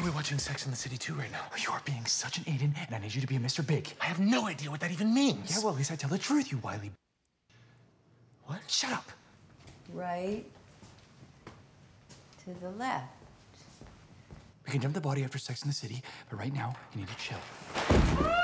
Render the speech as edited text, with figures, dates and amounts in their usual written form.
are we watching Sex in the City 2 right now? You are being such an Aiden, and I need you to be a Mr. Big. I have no idea what that even means. Yeah, well, at least I tell the truth, you wily... What? Shut up. Right to the left. We can jump the body after Sex in the City, but right now, you need to chill.